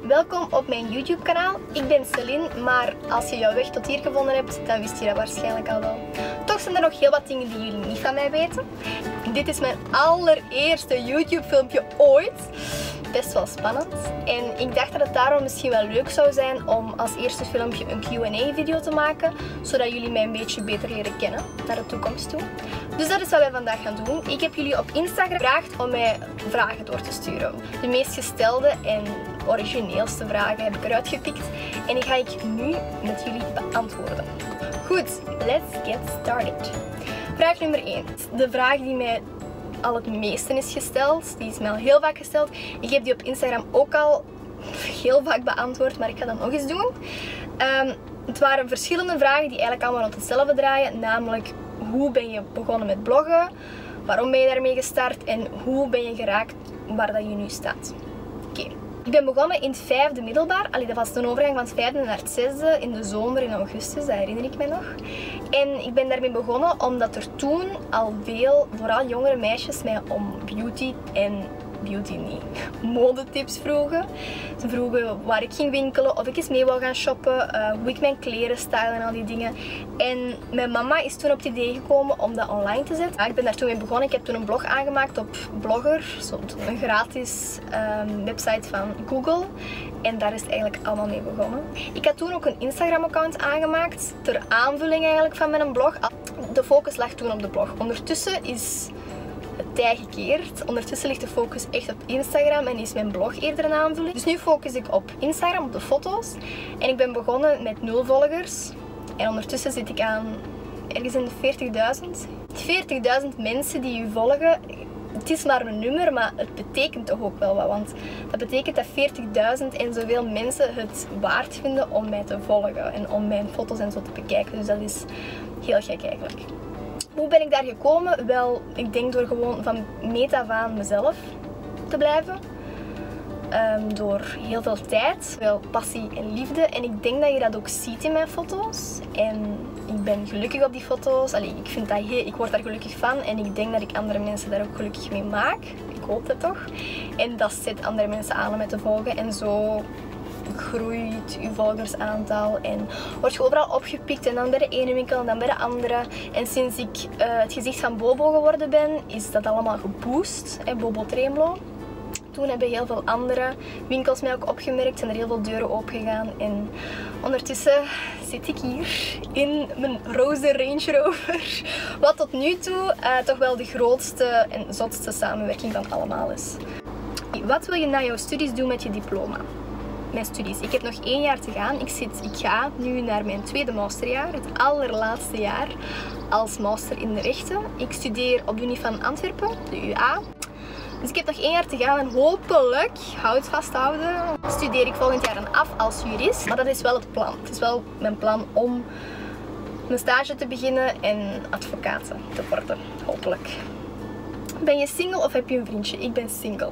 Welkom op mijn YouTube kanaal. Ik ben Celine, maar als je jouw weg tot hier gevonden hebt, dan wist je dat waarschijnlijk al wel. Toch zijn er nog heel wat dingen die jullie niet van mij weten. Dit is mijn allereerste YouTube filmpje ooit. Best wel spannend. En ik dacht dat het daarom misschien wel leuk zou zijn om als eerste filmpje een Q&A video te maken, zodat jullie mij een beetje beter leren kennen naar de toekomst toe. Dus dat is wat wij vandaag gaan doen. Ik heb jullie op Instagram gevraagd om mij vragen door te sturen. De meest gestelde en origineelste vragen heb ik eruit gepikt en die ga ik nu met jullie beantwoorden. Goed, let's get started. Vraag nummer 1. De vraag die mij al het meeste is gesteld. Die is mij al heel vaak gesteld. Ik heb die op Instagram ook al heel vaak beantwoord, maar ik ga dat nog eens doen. Het waren verschillende vragen die eigenlijk allemaal rond hetzelfde draaien. Namelijk, hoe ben je begonnen met bloggen? Waarom ben je daarmee gestart? En hoe ben je geraakt waar dat je nu staat? Oké. Ik ben begonnen in het 5e middelbaar. Dat was de overgang van het 5e naar het 6e in de zomer, in augustus, dat herinner ik me nog. En ik ben daarmee begonnen omdat er toen al veel, vooral jongere meisjes, mij om beauty en modetips vroegen. Ze vroegen waar ik ging winkelen, of ik eens mee wou gaan shoppen, hoe ik mijn kleren style en al die dingen. En mijn mama is toen op het idee gekomen om dat online te zetten. Ik ben daar toen mee begonnen. Ik heb toen een blog aangemaakt op Blogger, een gratis website van Google. En daar is het eigenlijk allemaal mee begonnen. Ik had toen ook een Instagram account aangemaakt, ter aanvulling eigenlijk van mijn blog. De focus lag toen op de blog. Ondertussen is het tij gekeerd. Ondertussen ligt de focus echt op Instagram en is mijn blog eerder een aanvulling. Dus nu focus ik op Instagram, op de foto's. En ik ben begonnen met 0 volgers. En ondertussen zit ik aan ergens in de 40.000. 40.000 mensen die u volgen. Het is maar een nummer, maar het betekent toch ook wel wat. Want dat betekent dat 40.000 en zoveel mensen het waard vinden om mij te volgen. En om mijn foto's en zo te bekijken. Dus dat is heel gek eigenlijk. Hoe ben ik daar gekomen? Wel, ik denk door gewoon van meet af aan mezelf te blijven. Door heel veel tijd, veel passie en liefde. En ik denk dat je dat ook ziet in mijn foto's. En ik ben gelukkig op die foto's. Ik word daar gelukkig van. En ik denk dat ik andere mensen daar ook gelukkig mee maak. Ik hoop dat toch. En dat zet andere mensen aan om mij te volgen. En zo groeit uw volgersaantal en word je overal opgepikt en dan bij de ene winkel en dan bij de andere. En sinds ik het gezicht van Bobo geworden ben, is dat allemaal geboost, Bobo Tremlo. Toen hebben heel veel andere winkels mij ook opgemerkt, zijn er heel veel deuren opengegaan en ondertussen zit ik hier in mijn roze Range Rover. Wat tot nu toe toch wel de grootste en zotste samenwerking van allemaal is. Wat wil je na jouw studies doen met je diploma? Mijn studies. Ik heb nog 1 jaar te gaan. Ik ga nu naar mijn 2e masterjaar, het allerlaatste jaar als master in de rechten. Ik studeer op de Unie van Antwerpen, de UA. Dus ik heb nog 1 jaar te gaan en hopelijk, houd vasthouden, studeer ik volgend jaar dan af als jurist. Maar dat is wel het plan. Het is wel mijn plan om mijn stage te beginnen en advocaat te worden, hopelijk. Ben je single of heb je een vriendje? Ik ben single.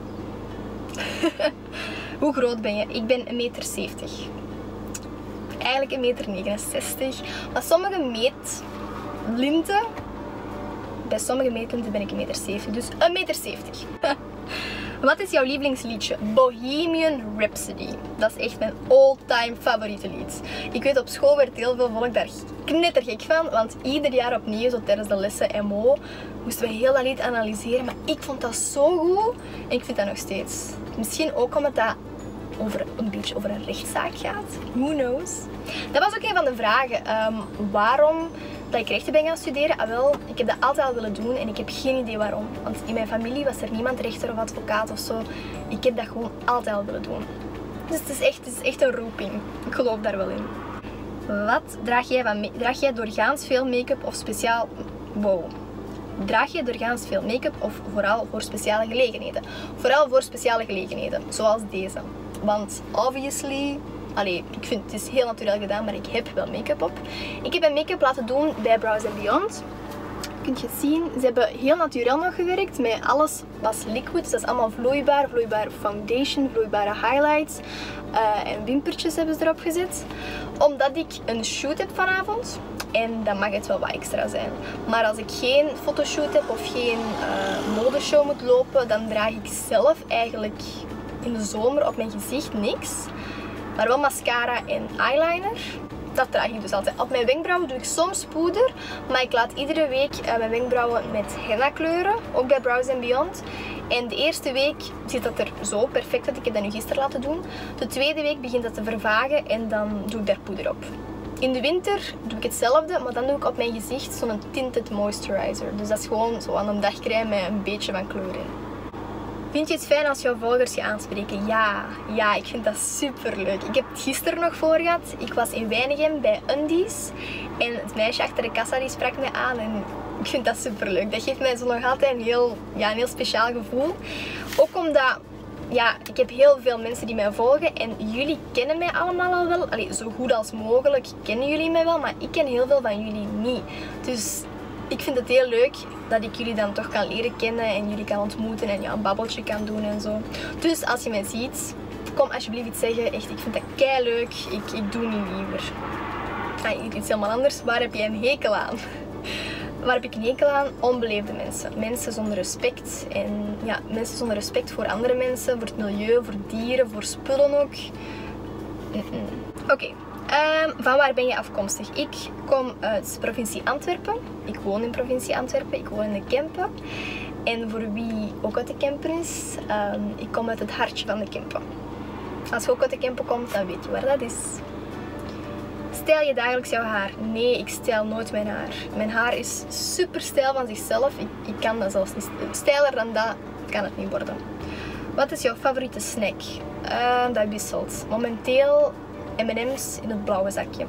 Hoe groot ben je? Ik ben 1,70 meter. Eigenlijk 1,69 meter. Maar sommige meetlinten, bij sommige meetlinten ben ik 1,70 meter. Dus 1,70 meter. Wat is jouw lievelingsliedje? Bohemian Rhapsody. Dat is echt mijn all-time favoriete lied. Ik weet, op school werd heel veel volk daar knettergek van, want ieder jaar opnieuw, zo tijdens de lessen MO, moesten we heel dat lied analyseren. Maar ik vond dat zo goed en ik vind dat nog steeds. Misschien ook omdat dat een beetje over een rechtszaak gaat. Who knows? Dat was ook een van de vragen. Waarom dat ik rechten ben gaan studeren? Wel, ik heb dat altijd al willen doen en ik heb geen idee waarom. Want in mijn familie was er niemand rechter of advocaat of zo. Ik heb dat gewoon altijd al willen doen. Dus het is echt een roeping. Ik geloof daar wel in. Wat draag jij doorgaans veel make-up of speciaal... Wow. Draag je doorgaans veel make-up of vooral voor speciale gelegenheden? Vooral voor speciale gelegenheden, zoals deze. Want obviously, ik vind het is heel natuurlijk gedaan, maar ik heb wel make-up op. Ik heb mijn make-up laten doen bij Brows & Beyond. Kun je het zien, ze hebben heel natuurlijk nog gewerkt. Met alles was liquid, dus dat is allemaal vloeibaar. Vloeibare foundation, vloeibare highlights en wimpertjes hebben ze erop gezet. Omdat ik een shoot heb vanavond. En dan mag het wel wat extra zijn. Maar als ik geen fotoshoot heb of geen modeshow moet lopen, dan draag ik zelf eigenlijk in de zomer op mijn gezicht niks. Maar wel mascara en eyeliner. Dat draag ik dus altijd. Op mijn wenkbrauwen doe ik soms poeder. Maar ik laat iedere week mijn wenkbrauwen met henna kleuren. Ook bij Brows & Beyond. En de eerste week zit dat er zo perfect uit. Ik heb dat nu gisteren laten doen. De tweede week begint dat te vervagen en dan doe ik daar poeder op. In de winter doe ik hetzelfde, maar dan doe ik op mijn gezicht zo'n tinted moisturizer. Dus dat is gewoon zo aan een dagcrème met een beetje van kleur in. Vind je het fijn als jouw volgers je aanspreken? Ja, ik vind dat super leuk. Ik heb het gisteren nog voor gehad. Ik was in Weinigem bij Undies en het meisje achter de kassa die sprak me aan en ik vind dat super leuk. Dat geeft mij zo nog altijd een heel speciaal gevoel. Ook omdat, ja, ik heb heel veel mensen die mij volgen en jullie kennen mij allemaal al wel. Allee, zo goed als mogelijk kennen jullie mij wel, maar ik ken heel veel van jullie niet. Dus ik vind het heel leuk dat ik jullie dan toch kan leren kennen en jullie kan ontmoeten en ja, een babbeltje kan doen en zo. Dus als je mij ziet, kom alsjeblieft iets zeggen. Echt, ik vind dat kei leuk. Ik doe niet liever. Iets helemaal anders. Waar heb jij een hekel aan? Waar heb ik een hekel aan? Onbeleefde mensen. Mensen zonder respect. En ja, mensen zonder respect voor andere mensen, voor het milieu, voor dieren, voor spullen ook. Oké. Van waar ben je afkomstig? Ik kom uit provincie Antwerpen. Ik woon in provincie Antwerpen. Ik woon in de Kempen. En voor wie ook uit de Kempen is, ik kom uit het hartje van de Kempen. Als je ook uit de Kempen komt, dan weet je waar dat is. Stijl je dagelijks jouw haar? Nee, ik stijl nooit mijn haar. Mijn haar is super stijl van zichzelf. Ik kan dat zelfs niet. Stijler dan dat kan het niet worden. Wat is jouw favoriete snack? Dat wisselt. Momenteel M&M's in het blauwe zakje.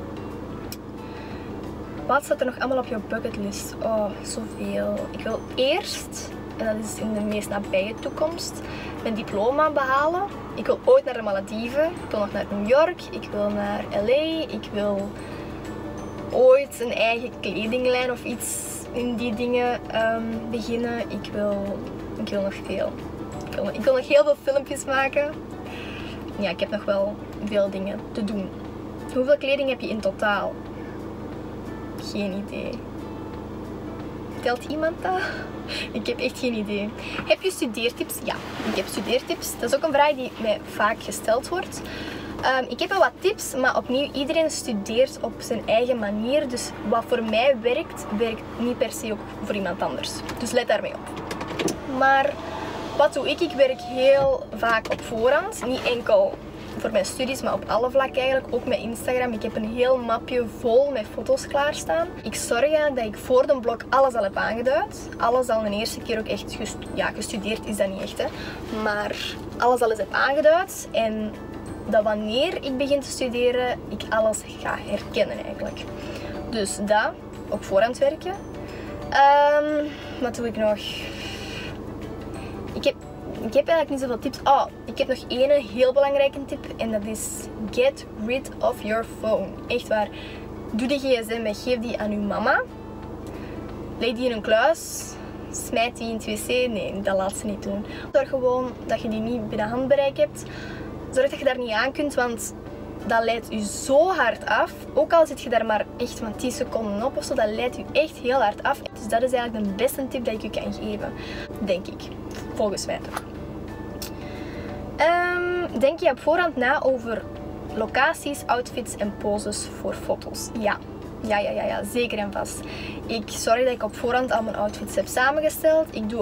Wat staat er nog allemaal op jouw bucketlist? Oh, zoveel. Ik wil eerst, en dat is in de meest nabije toekomst, mijn diploma behalen. Ik wil ooit naar de Malediven. Ik wil nog naar New York. Ik wil naar LA. Ik wil ooit een eigen kledinglijn of iets in die dingen beginnen. Ik wil nog veel. Ik wil nog heel veel filmpjes maken. Ja, ik heb nog wel veel dingen te doen. Hoeveel kleding heb je in totaal? Geen idee. Telt iemand dat? Ik heb echt geen idee. Heb je studeertips? Ja, ik heb studeertips. Dat is ook een vraag die mij vaak gesteld wordt. Ik heb wel wat tips, maar opnieuw, iedereen studeert op zijn eigen manier. Dus wat voor mij werkt, werkt niet per se ook voor iemand anders. Dus let daarmee op. Maar wat doe ik? Ik werk heel vaak op voorhand. Niet enkel voor mijn studies, maar op alle vlakken eigenlijk. Ook met Instagram. Ik heb een heel mapje vol met foto's klaarstaan. Ik zorg dat ik voor de blog alles al heb aangeduid. Alles al een eerste keer ook echt gestudeerd is dat niet echt, hè. Maar alles al eens heb aangeduid. En dat wanneer ik begin te studeren, ik alles ga herkennen eigenlijk. Dus dat, op voorhand werken. Wat doe ik nog? Ik heb eigenlijk niet zoveel tips. Oh, ik heb nog één heel belangrijke tip. En dat is get rid of your phone. Echt waar. Doe die gsm weg. Geef die aan uw mama. Leg die in een kluis. Smijt die in het wc. Nee, dat laat ze niet doen. Zorg gewoon dat je die niet binnen handbereik hebt. Zorg dat je daar niet aan kunt, want dat leidt u zo hard af. Ook al zit je daar maar echt van 10 seconden op of zo, dat leidt u echt heel hard af. Dus dat is eigenlijk de beste tip dat ik u kan geven. Denk ik. Volgens mij toch. Denk je op voorhand na over locaties, outfits en poses voor foto's? Ja. Ja, zeker en vast. Ik zorg dat ik op voorhand al mijn outfits heb samengesteld.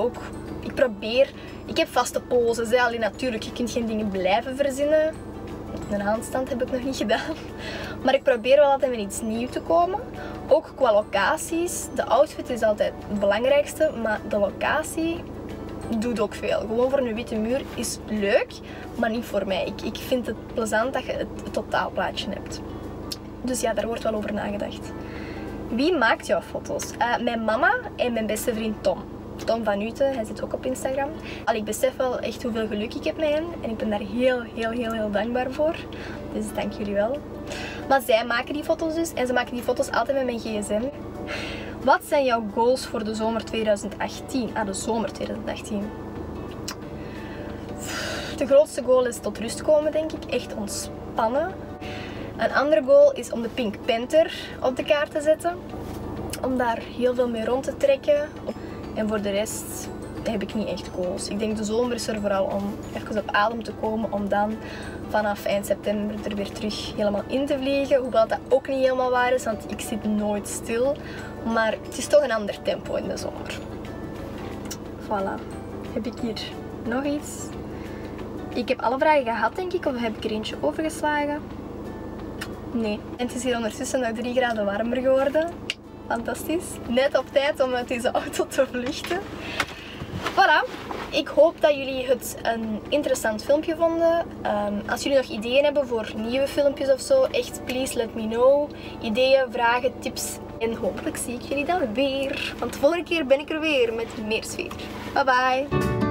Ik heb vaste poses. Hè. Alleen natuurlijk, je kunt geen dingen blijven verzinnen. Een handstand heb ik nog niet gedaan. Maar ik probeer wel altijd met iets nieuws te komen. Ook qua locaties. De outfit is altijd het belangrijkste, maar de locatie doet ook veel. Gewoon voor een witte muur is leuk, maar niet voor mij. Ik vind het plezant dat je het totaalplaatje hebt. Dus ja, daar wordt wel over nagedacht. Wie maakt jouw foto's? Mijn mama en mijn beste vriend Tom. Tom van Uten, hij zit ook op Instagram. Ik besef wel echt hoeveel geluk ik heb met hen. En ik ben daar heel dankbaar voor. Dus dank jullie wel. Maar zij maken die foto's dus. En ze maken die foto's altijd met mijn gsm. Wat zijn jouw goals voor de zomer 2018? De zomer 2018. De grootste goal is tot rust komen, denk ik. Echt ontspannen. Een andere goal is om de Pink Panther op de kaart te zetten. Om daar heel veel mee rond te trekken. En voor de rest, heb ik niet echt goals. Ik denk de zomer is er vooral om even op adem te komen, om dan vanaf eind september er weer terug helemaal in te vliegen. Hoewel dat ook niet helemaal waar is, want ik zit nooit stil. Maar het is toch een ander tempo in de zomer. Voilà. Heb ik hier nog iets? Ik heb alle vragen gehad, denk ik, of heb ik er eentje overgeslagen? Nee. En het is hier ondertussen nog 3 graden warmer geworden. Fantastisch. Net op tijd om uit deze auto te vluchten. Voilà. Ik hoop dat jullie het een interessant filmpje vonden. Als jullie nog ideeën hebben voor nieuwe filmpjes of zo, echt please let me know. Ideeën, vragen, tips. En hopelijk zie ik jullie dan weer. Want de volgende keer ben ik er weer met meer sfeer. Bye bye.